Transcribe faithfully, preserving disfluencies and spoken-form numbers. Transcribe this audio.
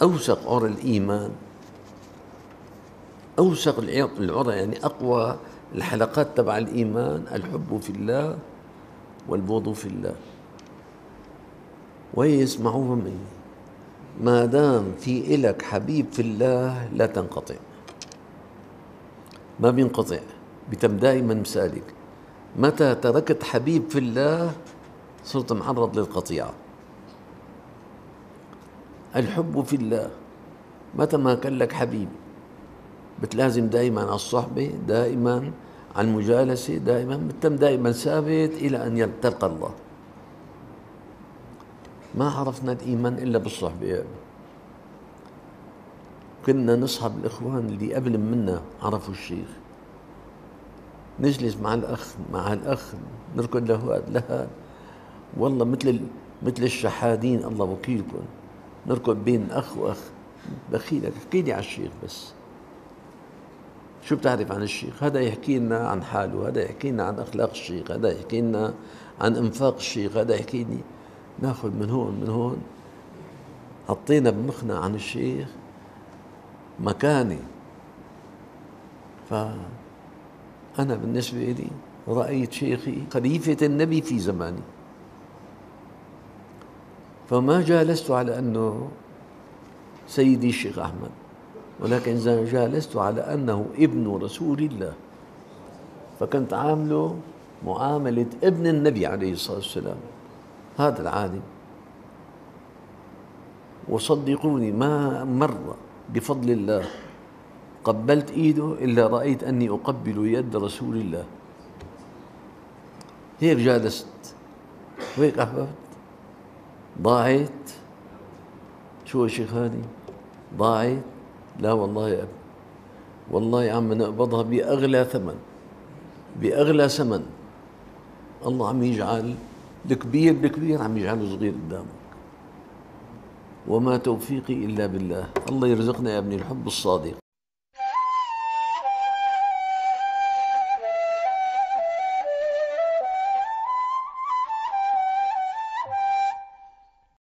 أوثق عرى الإيمان، أوثق العرى يعني أقوى الحلقات تبع الإيمان الحب في الله والبغض في الله. ويسمعوها مني، ما دام في إلك حبيب في الله لا تنقطع، ما بينقطع، بتم دائما مسالك. متى تركت حبيب في الله صرت معرض للقطيعة. الحب في الله، متى ما كان لك حبيب بتلازم دائما على الصحبة، دائما عن المجالسة، دائما بتم دائما ثابت إلى أن تلقى الله. ما عرفنا الإيمان إلا بالصحبة يعني. كنا نصحب الإخوان اللي قبل منا عرفوا الشيخ، نجلس مع الأخ مع الأخ نركض له لهذا، والله مثل مثل الشحادين الله وكيلكم، نركض بين أخ وأخ. دخيلك احكي لي عن الشيخ، بس شو بتعرف عن الشيخ؟ هذا يحكي لنا عن حاله، هذا يحكي لنا عن أخلاق الشيخ، هذا يحكي لنا عن إنفاق الشيخ، هذا يحكي لي. ناخذ من هون من هون، حطينا بمخنا عن الشيخ مكاني. فأنا بالنسبة لي رأيت شيخي خليفة النبي في زماني، فما جالست على أنه سيدي الشيخ أحمد، ولكن جالست على أنه ابن رسول الله، فكنت عامله معاملة ابن النبي عليه الصلاة والسلام. هذا العالم، وصدقوني ما مرة بفضل الله قبلت إيده إلا رأيت أني أقبل يد رسول الله. هيك جالست وهيك أحببت. ضاعت؟ شو يا شيخ هاني ضاعت؟ لا والله يا أبي، والله يا عم نقبضها بأغلى ثمن، بأغلى ثمن. الله عم يجعل الكبير بالكبير عم يجعله صغير قدامك. وما توفيقي إلا بالله. الله يرزقنا يا ابني الحب الصادق.